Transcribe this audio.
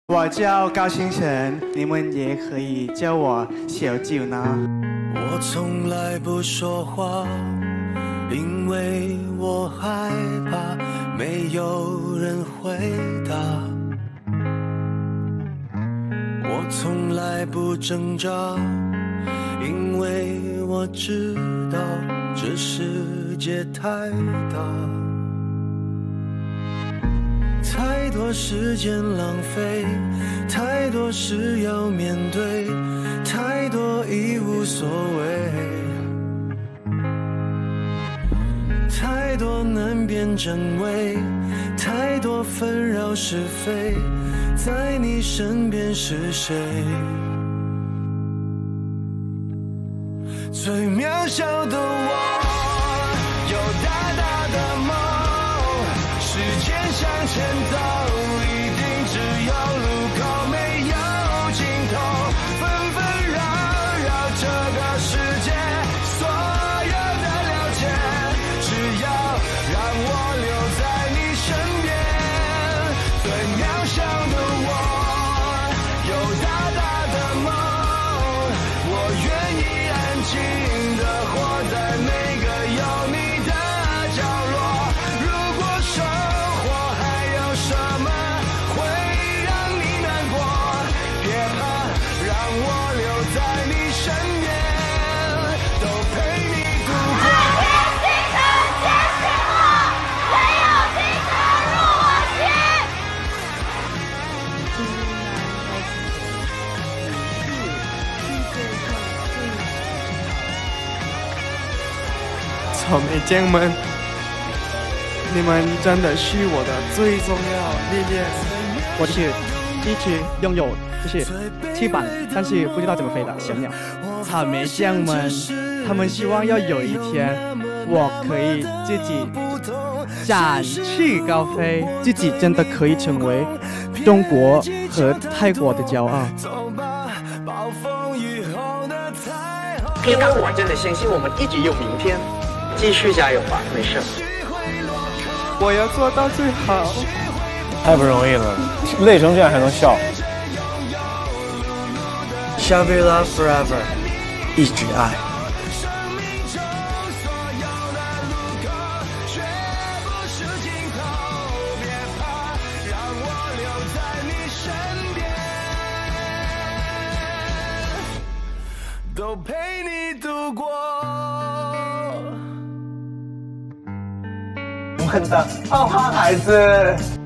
我叫高星辰，你们也可以叫我小九呢。 我从来不说话，因为我害怕没有人回答。我从来不挣扎，因为我知道这世界太大。太多时间浪费，太多事要面对，太多已无所谓，太多难辨真伪，太多纷扰是非，在你身边是谁？最渺小的我，有大大的梦。时间向前走，一定只有路口没有尽头，纷纷扰扰这个世界，所有的了解，只要让我留在你身边。最渺小的我，有大大的梦，我愿意安静地活在每个有你的角落。如果说什么会让你难过？别怕，让我留在你身边，都陪你度过。唯有星辰入我心。 草莓酱们，你们真的是我的最重要力量。 我就是一只拥有翅膀但是不知道怎么飞的小鸟。 草莓酱们，他们希望要有一天，我可以自己展翅高飞， 自己真的可以成为中国和泰国的骄傲。 因为我真的相信我们一直有明天，继续加油吧，没事。 我要做到最好。 太不容易了，累成这样还能笑。 Shall we love forever？ 一直爱。都陪你度过。 我们的浩瀚孩子。